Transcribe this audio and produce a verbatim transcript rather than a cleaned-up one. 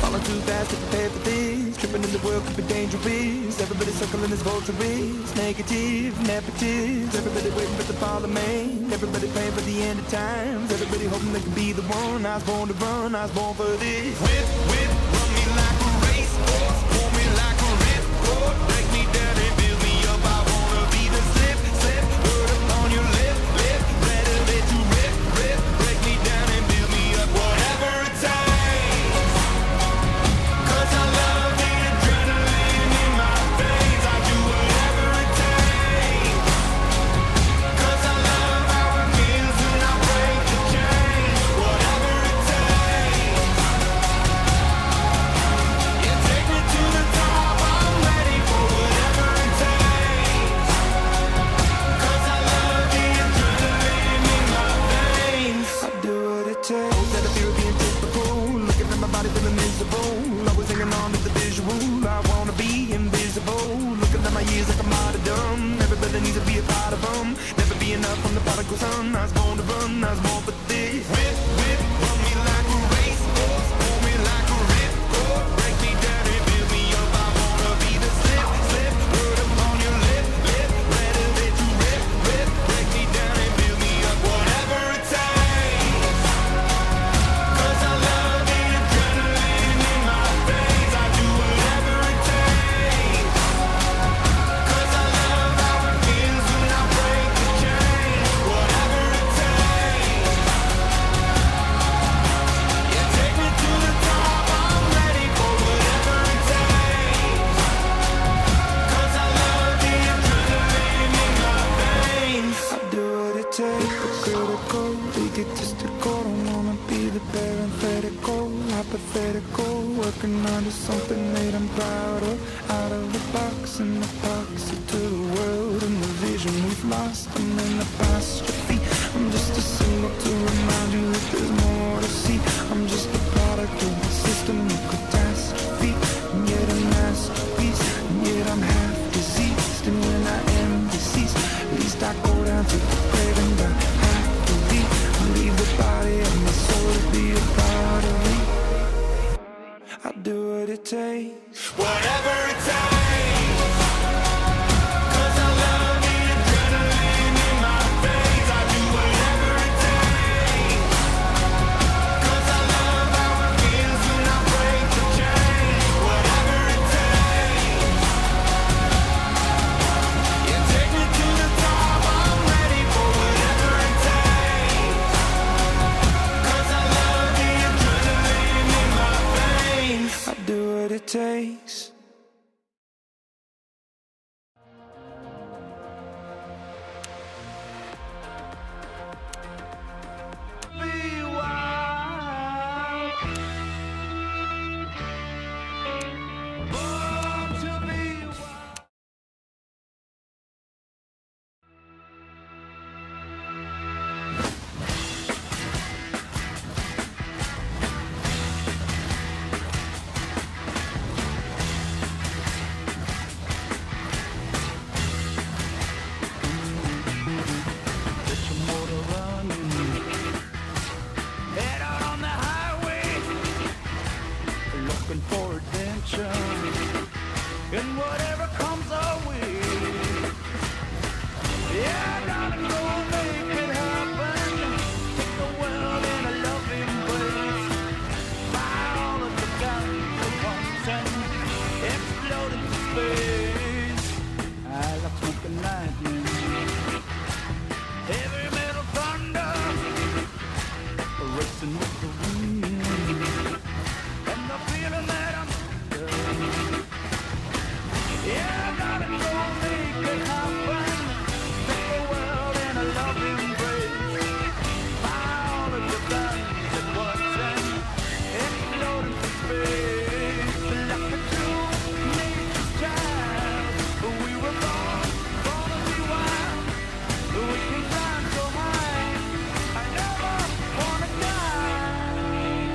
Falling too fast to prepare for this. Tripping in the world could be dangerous. Everybody circling this vulture is negative, negatives. Everybody waiting for the fall of man. Everybody praying for the end of times. Everybody hoping they can be the one. I was born to run, I was born for this. Whip, whip, run me like a racehorse. Pull me like a ripcord. Break me down and build me up. I wanna be the slip, slip. Word up on your lip, lip. Ready to rip, rip. Break me down and build me up. Whatever it takes. Cause I love the adrenaline in my veins. I do whatever it takes. Cause I love how it feels when I break the chains. Whatever it takes. You take me to the top. I'm ready for whatever it takes. Cause I love the adrenaline in my veins. I do what it takes. That I feel being typical. Looking at my body feeling miserable. Always hanging on to the visual. I wanna be invisible. Looking at my years like a martyrdom. Everybody needs to be a part of them. Never be enough from the prodigal son. I was born to run, I was born for this. Whip, whip, run me like a racehorse. Pull me like a ripcord. Break me down and build me up. I wanna be the slip, slip. Word up on your lip, lip. Ready to rip, rip. Break me down and build me up. Whatever it takes. Cause I love the adrenaline in my veins. I do whatever it takes. Cause I love how it feels when I break the chains. Whatever it takes. You take me to the top. I'm ready for whatever it takes. Cause I love the adrenaline in my veins. I do what it takes. Critical, egotistical. Don't wanna be the parenthetical, hypothetical. Working under something that I'm proud of. Out of the box and epoxy to the world and the vision we've lost. I'm in apostrophe. I'm just a symbol to remind you that there's more to see. I'm just a product of the system of catastrophe. And yet a masterpiece. And yet I'm half diseased. And when I am deceased, at least I go down to the grave and die happily. I leave the body of my soul to be a part of me. I do what it takes. Whatever it takes. Cause I love the adrenaline in my veins. I do whatever it takes. Cause I love how it feels when I break the chains. Whatever it takes. You take me to the top. I'm ready for whatever it takes. Cause I love the adrenaline in my veins. I do what it takes. Be wild. Born to be wild. Get your motor running. Head out on the highway, looking for adventure, and whatever comes our way. Yeah, gotta go make it happen. Take the world in a loving embrace. Fire all of the guns at once and explode into space. I like smoking lightning, heavy metal thunder, racing with the wind, and the feeling that I'm under. Yeah, I gotta go make it happen. Take the world in a loving embrace. Fire all of your guns at once and explode into space. Like a true nature's child, we were born, born to be wild. We can climb so high. I never wanna die.